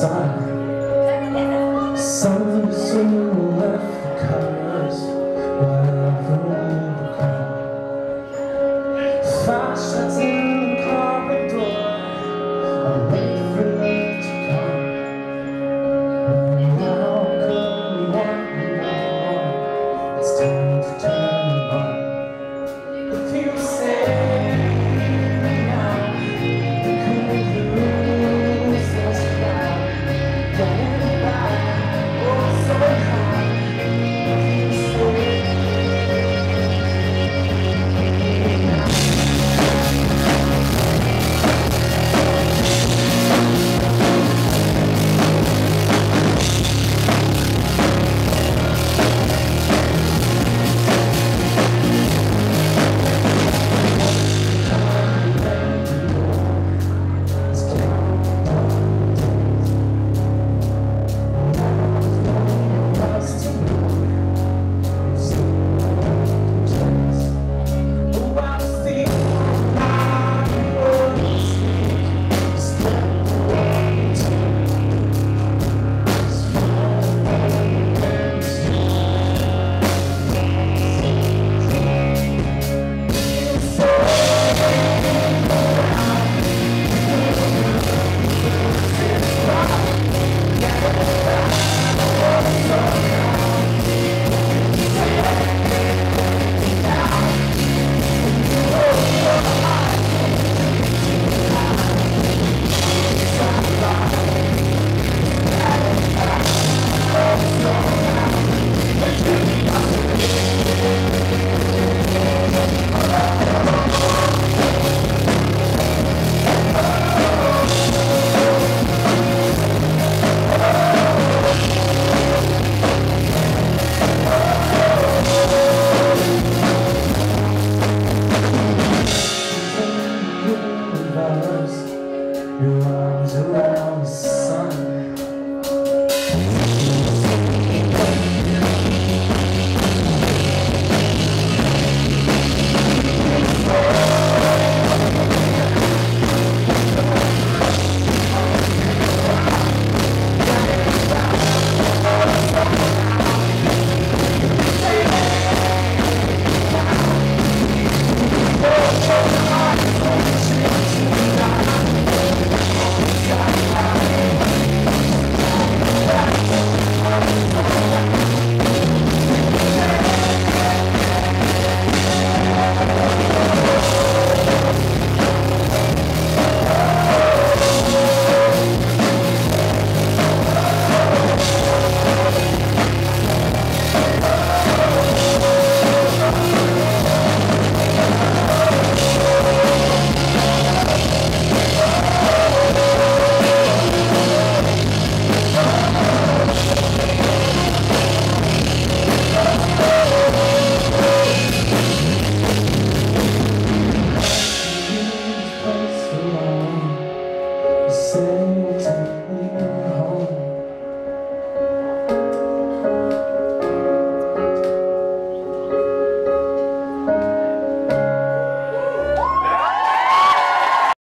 Some soon left the colors while I've overcome. Fire shuts in the corridor, I wait for it to come. When now could we want more? It's time to turn on. If you say now, you could lose this crowd. Going back, oh so high. If you say your arms around